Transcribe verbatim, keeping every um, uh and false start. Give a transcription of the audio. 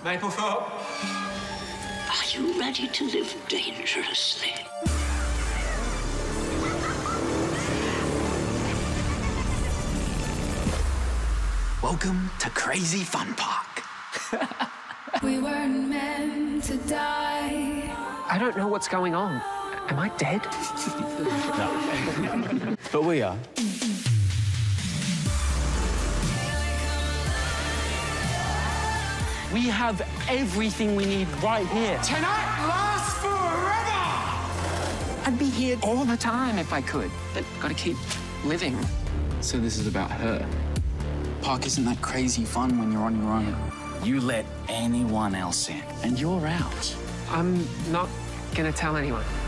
Maplethorpe. Are you ready to live dangerously? Welcome to Crazy Fun Park. We weren't meant to die. I don't know what's going on. Am I dead? No. But we are. We have everything we need right here. Tonight lasts forever! I'd be here all the time if I could, but gotta keep living. So this is about her. Park isn't that crazy fun when you're on your own. You let anyone else in, and you're out. I'm not gonna tell anyone.